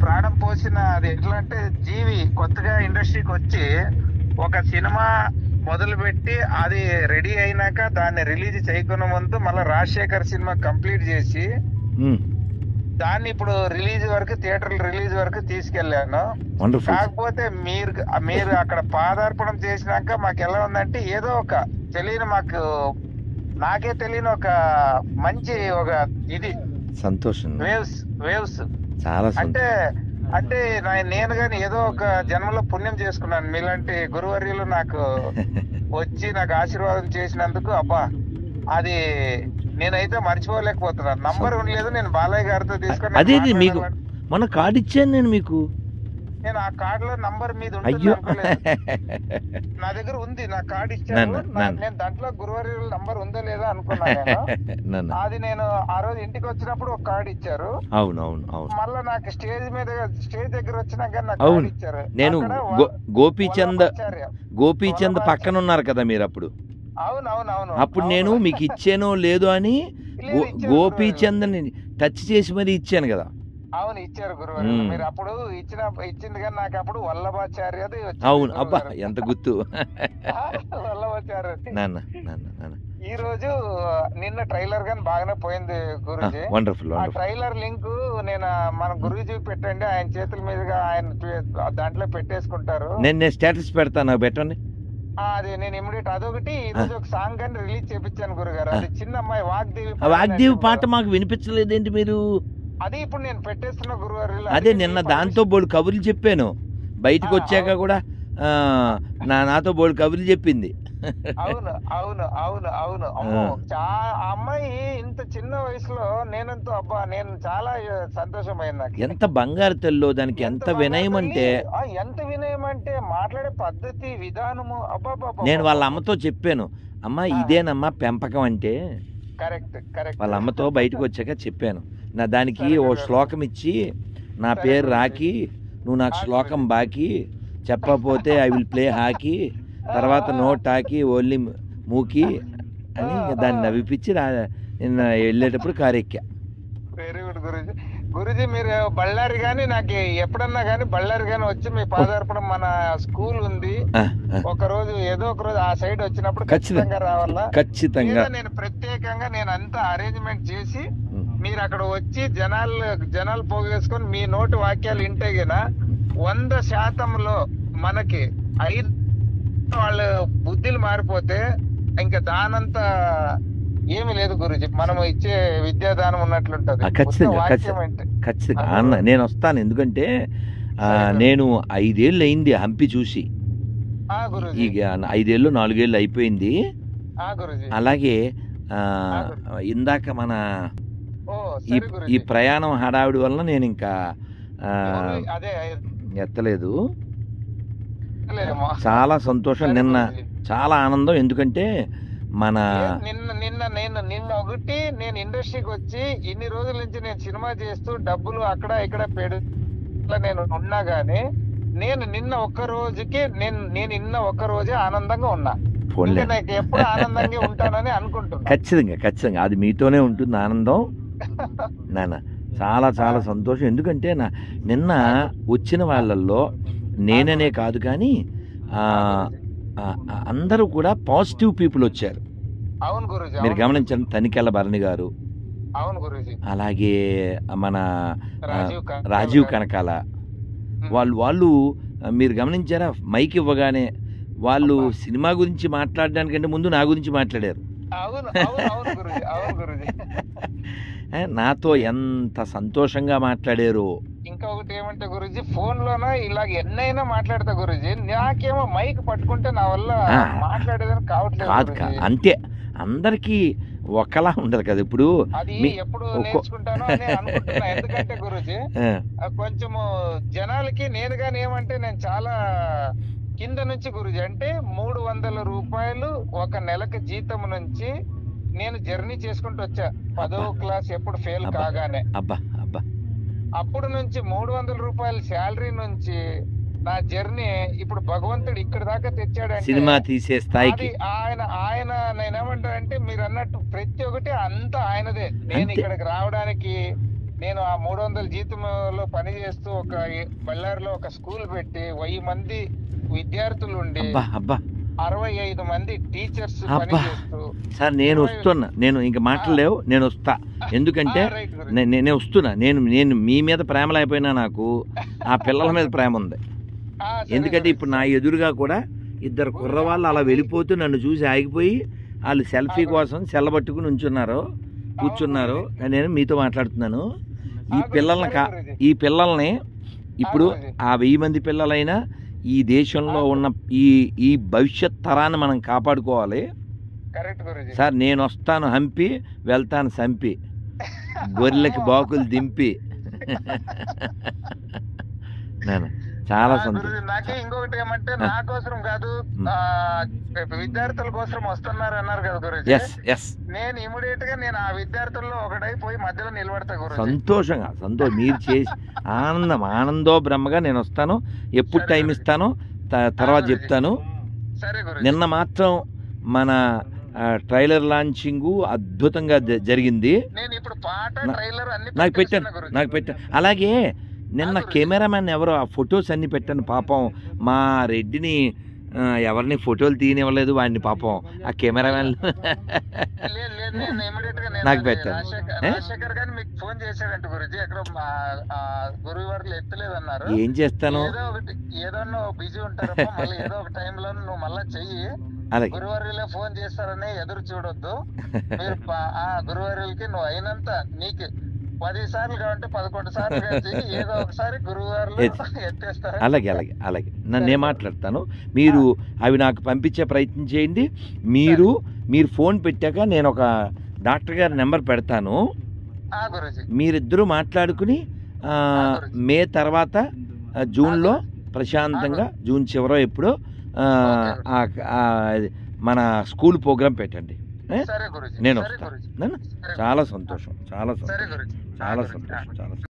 ప్రాణం పోసిన అది ఎట్లా అంటే జీవి కొత్తగా ఇండస్ట్రీకి వచ్చి ఒక సినిమా మొదలుపెట్టి అది రెడీ అయినాక దాన్ని రిలీజ్ చేయకున్న ముందు మళ్ళీ రాజశేఖర్ సినిమా కంప్లీట్ చేసి దాన్ని ఇప్పుడు రిలీజ్ వరకు థియేటర్ రిలీజ్ వరకు తీసుకెళ్లాను. కాకపోతే మీరు అక్కడ పాదార్పణం చేసినాక మాకు ఎలా ఉందంటే ఏదో ఒక తెలియని నాకే తెలియని ఒక మంచి ఒక ఇది సంతోషం, వేవ్స్ చాలా అంటే నేను గాని ఏదో ఒక జన్మలో పుణ్యం చేసుకున్నాను. మీలాంటి గురువర్యులు నాకు వచ్చి నాకు ఆశీర్వాదం చేసినందుకు అబ్బా అది నేనైతే మర్చిపోలేకపోతున్నాను. నంబర్ ఉండలేదు, నేను బాలయ్య గారితో తీసుకుని అదే మీకు మన కార్డు ఇచ్చాను నేను మీకు. నేను ఆ కార్డు లో నంబర్ మీద ఉంటుంది నా దగ్గర ఉంది, నా కార్డు ఇచ్చాను. నేను దాంట్లో గురువారి నంబర్ ఉందో లేదో అనుకున్నాను. అది నేను ఆ రోజు ఇంటికి వచ్చినప్పుడు ఒక కార్డు ఇచ్చారు. అవును మళ్ళా నాకు స్టేజ్ దగ్గర వచ్చినాక నాకు కార్డు ఇచ్చారు. నేను గోపీచంద్ పక్కన ఉన్నారు కదా మీరు అప్పుడు. అవును అప్పుడు నేను మీకు ఇచ్చానో లేదో అని గోపీచంద్ని టచ్ చేసి మరి ఇచ్చాను కదా. అవును ఇచ్చారు గురువారు. మీరు అప్పుడు ఇచ్చింది కానీ నాకు అప్పుడు వల్లభాచార్యది. అవును, అబ్బా ఎంత గుర్తు. వల్లభాచార్య నాన్న ఈ రోజు నిన్న ట్రైలర్ గాని బాగానే పోయింది గురూజీ. వండర్ఫుల్. ఆ ట్రైలర్ లింక్ నేను మన గురూజీ పెట్టండి, ఆయన చేతుల మీదుగా ఆయన దాంట్లో పెట్టేసుకుంటారు. నేను స్టేటస్ పెడతాను, నాకు పెట్టండి. అది నేను ఇమ్మీడియట్ అదొకటి ఈ రోజు ఒక సాంగ్ అని రిలీజ్ చేపించాను గురుగారు. అది చిన్న అమ్మాయి వాగ్దేవి పాట మాకు వినిపించలేదేంటి మీరు? అది ఇప్పుడు నేను పెట్టేస్తున్నా గురుగారు. అదే నిన్న దాంతో బోల్డ్ కబుర్లు చెప్పాను, బయటకు వచ్చాక కూడా నాతో బోల్డ్ కబుర్లు చెప్పింది. అవును అమ్మాయి ఇంత చిన్న వయసులో నేను చాలా సంతోషమైంది. నాకు ఎంత బంగారు తెల్లో, దానికి ఎంత వినయం అంటే మాట్లాడే పద్ధతి విధానము. నేను వాళ్ళ అమ్మతో చెప్పాను, అమ్మ ఇదేనమ్మా పెంపకం అంటే. కరెక్ట్ వాళ్ళ అమ్మతో బయటకు వచ్చాక చెప్పాను. నా దానికి ఓ శ్లోకం ఇచ్చి నా పేరు రాకి, నువ్వు నాకు శ్లోకం బాకి, చెప్పకపోతే ఐ విల్ ప్లే హాకీ, తర్వాత నో టాకీ ఓన్లీ మూకీ అని దాన్ని నవ్విపించి నిన్న వెళ్ళేటప్పుడు కారు ఎక్కా. Very good Guruji. గురూజీ మీరు బళ్ళారి గాని నాకు ఎప్పుడన్నా గానీ బళ్ళారి గాని వచ్చి మీ పాదార్పణం మన స్కూల్ ఉంది ఏదో ఒక రోజు ఆ సైడ్ వచ్చినప్పుడు ఖచ్చితంగా రావాలా. ఖచ్చితంగా నేను ప్రత్యేకంగా నేను అంతా అరేంజ్మెంట్ చేసి మీరు అక్కడ వచ్చి జనాలు పోగేసుకొని మీ నోటి వాక్యాలు ఇంటే గినా 100% మనకి 5 వాళ్ళ బుద్ధులు మారిపోతే ఇంకా దానంతా ఏమి లేదు గురుజీ. మనం ఇచ్చే విద్యాదానం ఉన్నట్లుంటది. ఖచ్చితంగా అన్న నేను వస్తాను, ఎందుకంటే నేను 5 ఏళ్ళు అయింది హంపి చూసి. 5 ఏళ్ళు 4 ఏళ్ళు అయిపోయింది. అలాగే ఇందాక మన ఈ ప్రయాణం హడావిడి వల్ల నేను ఇంకా ఎత్తలేదు. చాలా సంతోషం, నిన్న చాలా ఆనందం. ఎందుకంటే నిన్న ఒకటి నేను ఇండస్ట్రీకి వచ్చి ఇన్ని రోజుల నుంచి నేను సినిమా చేస్తూ డబ్బులు అక్కడ ఇక్కడ నేను ఉన్నా గానీ నేను నిన్న ఒక్క రోజే ఆనందంగా ఉన్నా. నాకు ఎప్పుడు ఆనందంగా ఉంటానని అనుకుంటున్నా. ఖచ్చితంగా అది మీతోనే ఉంటుంది ఆనందం నాన్న. చాలా చాలా సంతోషం. ఎందుకంటే నిన్న వచ్చిన వాళ్ళల్లో నేననే కాదు కానీ అందరూ కూడా పాజిటివ్ పీపుల్ వచ్చారు. అవును గురూజీ. మీరు గమనించండి, తనికెళ్ళ భరణి గారు, అవును గురూజీ, అలాగే మన రాజీవ్ కనకాల వాళ్ళు మీరు గమనించారా, మైక్ ఇవ్వగానే వాళ్ళు సినిమా గురించి మాట్లాడడానికంటే ముందు నా గురించి మాట్లాడారు. నాతో ఎంత సంతోషంగా మాట్లాడారు. ఇంకొకటి ఏమంటే గురూజీ, ఫోన్ లోన ఇలాగ ఎన్నైనా మాట్లాడతా గురూజీ, నాకేమో మైక్ పట్టుకుంటే నా వల్ల మాట్లాడేదని కావట్లేదు. అంతే, అందరికి ఒకలా ఉండదు కదా. ఇప్పుడు ఎప్పుడు నేర్చుకుంటాను అని అనుకుంటున్నా. ఎందుకంటే గురూజీ కొంచెము జనాలకి నేను గాని ఏమంటే నేను చాలా కింద నుంచి గురూజీ, అంటే 300 రూపాయలు ఒక నెలకు జీతం నుంచి నేను జర్నీ చేసుకుంటూ వచ్చా. 10వ క్లాస్ ఎప్పుడు ఫెయిల్ కాగానే అప్పుడు నుంచి 300 రూపాయల శాలరీ నుంచి నా జర్నీ ఇప్పుడు భగవంతుడు ఇక్కడ దాకా తెచ్చాడంటే సినిమా తీసే స్థాయికి ఆయన నేనేమంటానంటే మీరు అన్నట్టు ప్రతి ఒక్కటి అంతా ఆయనదే. నేను ఇక్కడికి రావడానికి నేను ఆ 300 జీతంలో పని చేస్తూ ఒక బళ్ళారిలో ఒక స్కూల్ పెట్టి 1000 మంది విద్యార్థులు ఉండి అబ్బా అబ్బా 65 మంది టీచర్స్ పని అబ్బా చేస్తూ సార్ నేను వస్తున్నా, నేను ఇంక మాటలేవు, నేను వస్తా. ఎందుకంటే రైట్ గురు. నేను వస్తున్నా. నేను మీ మీద ప్రేమ లేకపోయినా నాకు ఆ పిల్లల మీద ప్రేమ ఉంది. సరే ఎందుకంటే గురు. ఇప్పుడు నా ఎదురుగా కూడా ఇద్దరు కుర్రవాళ్ళు అలా వెళ్ళిపోతూ నన్ను చూసి ఆగిపోయి వాళ్ళు సెల్ఫీ కోసం సెల్లబట్టుకుని ఉంచున్నారు, కూర్చున్నారు. నేను మీతో మాట్లాడుతున్నాను. ఈ పిల్లల్ని ఇప్పుడు ఆ 1000 మంది పిల్లలైనా ఈ దేశంలో ఉన్న ఈ భవిష్యత్ తరాన్ని మనం కాపాడుకోవాలి కరెక్ట్ గురుజీ. సార్. నేను వస్తాను హంపి, వెళ్తాను సంపి, గొర్రెలకి బాకులు దింపి. నేను చాలా సంతోషం. గురుజీ, నాకే ఇంకొకటి ఏమంటే నా కోసం కాదు, విద్యార్థుల కోసం వస్తున్నారు అన్నారు కదా గురుజీ. ఎస్ ఎస్ నేను ఇమీడియట్ గా నేను ఆ విద్యార్థుల్లో ఒకటైపోయి మధ్యలో నిలబడతా గురుజీ. సంతోషంగా మీరు చేసి ఆనందో బ్రహ్మగా నేను వస్తాను. ఎప్పుడు టైం ఇస్తానో తర్వాత చెప్తాను. సరే గురుజీ. నిన్న మాత్రం మన ట్రైలర్ లాంచింగ్ అద్భుతంగా జరిగింది. నేను ఇప్పుడు పాట ట్రైలర్ అన్ని నాకు పెట్టేస్తున్నా గురూజీ. పెట్టాను. అలాగే నిన్న కెమెరామెన్ ఎవరో ఆ ఫొటోస్ అన్ని పెట్టాను. పాపం మా రెడ్డిని ఎవరిని ఫోటోలు తీయనివ్వలేదు వాడిని. పాపం ఆ కెమెరామెన్ లేదు, నేను ఇమీడియట్ గా నాకు పెట్టాను. రాజశేఖర్ గారిని మీకు ఫోన్ చేశాడంట గురుజీ. ఎక్కడ గురువు వారు ఎత్తలేదన్నారు. ఏం చేస్తాను, ఏదో ఒకటి ఏదో బిజీ ఉంటారమ్మా, మళ్ళీ ఏదో ఒక టైంలో నువ్వు మళ్ళీ చెయ్యి. అలాగే గురువర్యులే ఫోన్ చేస్తారని ఎదురు చూడొద్దు. మీరు గురువర్యులకి నువ్వు అయినంత నీకు 10 సార్లు కావంటే 11 సార్లు చెయ్యి. ఏదో ఒకసారి గురువారులు ఎత్తేస్తారు. అలాగే నన్ను ఏం మాట్లాడతాను. మీరు అవి నాకు పంపించే ప్రయత్నం చేయండి. మీరు ఫోన్ పెట్టాక నేను ఒక డాక్టర్ గారి నెంబర్ పెడతాను. గురుజీ మీరిద్దరూ మాట్లాడుకుని మే తర్వాత జూన్లో ప్రశాంతంగా జూన్ చివరో ఎప్పుడో మన స్కూల్ ప్రోగ్రాం పెట్టండి. సరే గురుజీ. నేను సరే వస్తాను. గురుజీ. చాలా సంతోషం. సరే గురుజీ. చాలా సంతోషం.